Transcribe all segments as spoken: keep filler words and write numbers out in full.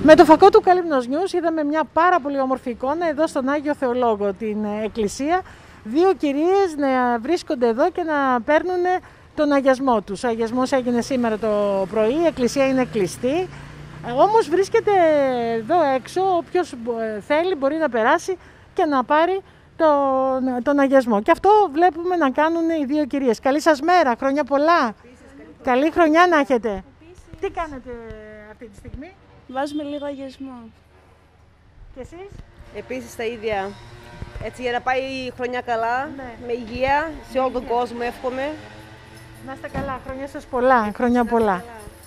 Με το φακό του Καλύμνος News είδαμε μια πάρα πολύ όμορφη εικόνα εδώ στον Άγιο Θεολόγο, την εκκλησία. Δύο κυρίες να βρίσκονται εδώ και να παίρνουν τον αγιασμό τους. Ο αγιασμός έγινε σήμερα το πρωί, η εκκλησία είναι κλειστή. Όμως βρίσκεται εδώ έξω, όποιος θέλει μπορεί να περάσει και να πάρει τον, τον αγιασμό. Και αυτό βλέπουμε να κάνουν οι δύο κυρίες. Καλή σας μέρα, χρόνια πολλά. Επίσης, καλή, καλή χρονιά να έχετε. Επίσης. Τι κάνετε αυτή τη στιγμή? Βάζουμε λίγο αγιασμό. Και εσείς? Επίσης τα ίδια. Έτσι για να πάει η χρονιά καλά, ναι. Με υγεία, σε όλο τον κόσμο εύχομαι. Να είστε καλά, χρόνια σας πολλά, χρόνια πολλά.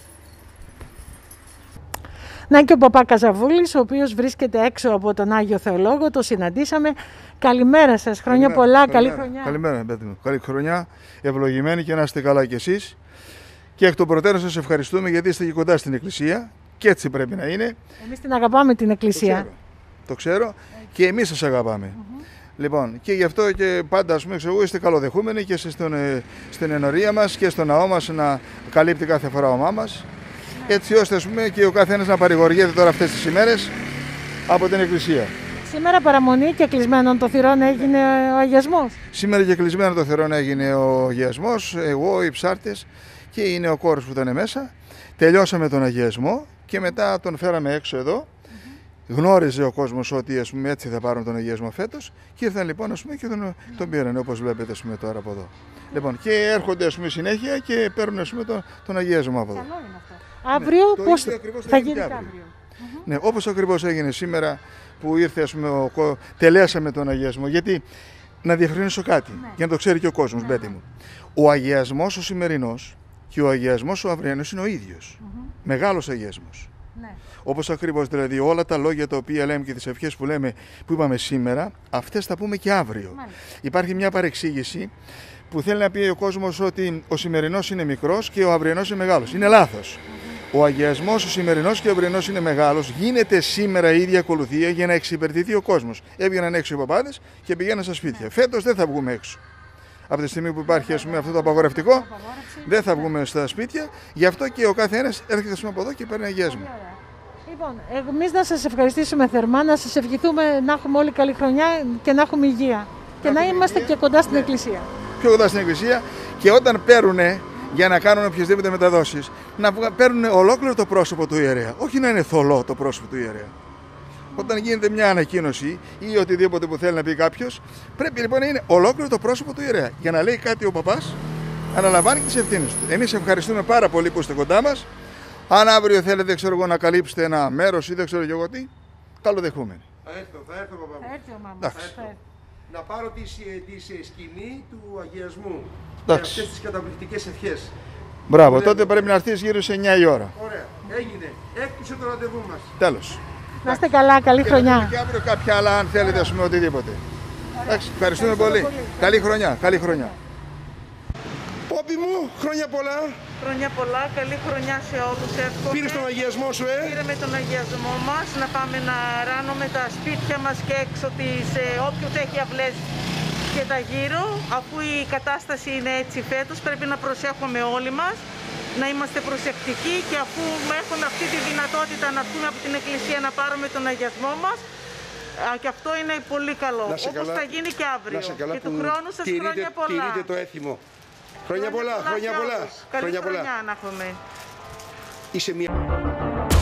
Να και ο παπά Καζαβούλης, ο οποίος βρίσκεται έξω από τον Άγιο Θεολόγο, το συναντήσαμε. Καλημέρα σας, χρόνια καλημέρα, πολλά, καλημέρα, καλή χρονιά. Καλημέρα, Μπέτη μου. Καλή χρονιά, ευλογημένη και να είστε καλά κι εσείς. Και εκ των προτέρων σας ευχαριστούμε γιατί είστε και κοντά στην εκκλησία και έτσι πρέπει να είναι. Εμείς την αγαπάμε την εκκλησία. Το ξέρω, το ξέρω και εμείς σας αγαπάμε. Mm-hmm. Λοιπόν, και γι' αυτό και πάντα, ας πούμε, ξέρω, είστε καλοδεχούμενοι και στον, στην ενορία μας και στο ναό μας να καλύπτει κάθε φορά ο μας. Έτσι ώστε, ας πούμε, και ο καθένας να παρηγοριέται τώρα αυτές τις ημέρες από την εκκλησία. Σήμερα παραμονή και κλεισμένων των θυρών έγινε ο αγιασμός. Σήμερα και κλεισμένων των θυρών έγινε ο αγιασμός, εγώ, οι ψάρτες και είναι ο κόρος που ήταν μέσα. Τελειώσαμε τον αγιασμό και μετά τον φέραμε έξω εδώ. Mm-hmm. Γνώριζε ο κόσμος ότι, ας πούμε, έτσι θα πάρουν τον αγιασμό φέτος και ήρθαν λοιπόν, ας πούμε, και τον, mm-hmm. τον πήραν όπως βλέπετε, ας πούμε, τώρα από εδώ. Mm-hmm. Λοιπόν, και έρχονται, ας πούμε, συνέχεια και παίρνουν, ας πούμε, τον, τον αγιασμό από εδώ. Καλό είναι αυτό. Αύριο ναι, πώς θα γίνει αύριο. αύριο. Mm-hmm. Ναι, όπως ακριβώς έγινε σήμερα που ήρθε, ας πούμε, ο, τελέσαμε τον αγιασμό. Γιατί να διευκρινίσω κάτι, ναι. Για να το ξέρει και ο κόσμος, ναι, Μπέτη μου. Ο αγιασμός ο σημερινός και ο αγιασμός ο αυριανός είναι ο ίδιος. Mm-hmm. Μεγάλος αγιασμός. Ναι. Όπως ακριβώς δηλαδή όλα τα λόγια τα οποία λέμε και τις ευχές που λέμε, που είπαμε σήμερα, αυτές θα πούμε και αύριο. Μάλιστα. Υπάρχει μια παρεξήγηση που θέλει να πει ο κόσμος ότι ο σημερινός είναι μικρός και ο αυριανός είναι μεγάλος. Είναι λάθος. Mm-hmm. Ο αγιασμός ο σημερινός και ο αυριανός είναι μεγάλος. Γίνεται σήμερα η ίδια ακολουθία για να εξυπηρετηθεί ο κόσμος. Έβγαιναν έξω οι παπάδες και πηγαίναν στα σπίτια. Yeah. Φέτος δεν θα βγούμε έξω. Από τη στιγμή που υπάρχει, ας πούμε, αυτό το απαγορευτικό, δεν θα βγούμε στα σπίτια. Γι' αυτό και ο καθένας έρχεται, ας πούμε, από εδώ και παίρνει αγιασμό. Λοιπόν, εμείς να σας ευχαριστήσουμε θερμά, να σας ευχηθούμε να έχουμε όλοι καλή χρονιά και να έχουμε υγεία. Και να, να είμαστε υγεία, και κοντά στην, ναι, εκκλησία. Πιο κοντά στην εκκλησία και όταν παίρνουν για να κάνουν οποιασδήποτε μεταδόσεις, να παίρνουν ολόκληρο το πρόσωπο του ιερέα. Όχι να είναι θολό το πρόσωπο του ιερέα. Όταν γίνεται μια ανακοίνωση ή οτιδήποτε που θέλει να πει κάποιος, πρέπει λοιπόν να είναι ολόκληρο το πρόσωπο του ιερέα. Για να λέει κάτι ο παπάς, αναλαμβάνει τις ευθύνες του. Εμείς ευχαριστούμε πάρα πολύ που είστε κοντά μας. Αν αύριο θέλετε, ξέρω εγώ, να καλύψετε ένα μέρος ή δεν ξέρω εγώ τι, καλοδεχούμενοι. Θα έρθω, θα έρθω, παπά μου. Θα έρθει ο μάμας. Θα έρθω. Να πάρω τη, τη σκηνή του αγιασμού. Εντάξει. Και αυτές τις καταπληκτικές ευχές. Μπράβο, τότε πρέπει να έρθεις γύρω σε εννιά η ώρα. Ωραία, έγινε. Έκλεισε το ραντεβού μας. Τέλος. Να είστε καλά, καλή και χρονιά. Και αύριο κάποια άλλα, αν θέλετε, ας πούμε, οτιδήποτε. Εντάξει, ευχαριστούμε πολύ. πολύ. Καλή χρονιά, καλή χρονιά. Πόπι μου, χρόνια πολλά. Χρόνια πολλά, καλή χρονιά σε όλους. Εύχομαι. Πήρες τον αγιασμό σου, ε? Πήραμε τον αγιασμό μας, να πάμε να ράνουμε τα σπίτια μας και έξω της, ε, όποιος έχει αυλές και τα γύρω. Αφού η κατάσταση είναι έτσι φέτος, πρέπει να προσέχουμε όλοι μας, να είμαστε προσεκτικοί και αφού έχουμε αυτή τη δυνατότητα να βγούμε από την εκκλησία να πάρουμε τον αγιασμό μας, και αυτό είναι πολύ καλό, όπως θα γίνει και αύριο. Και του χρόνου σας τηρείτε, χρόνια πολλά. Τηρείτε το έθιμο. Χρόνια πολλά, χρόνια πολλά. Καλή χρονιά να έχουμε. Είσαι μια...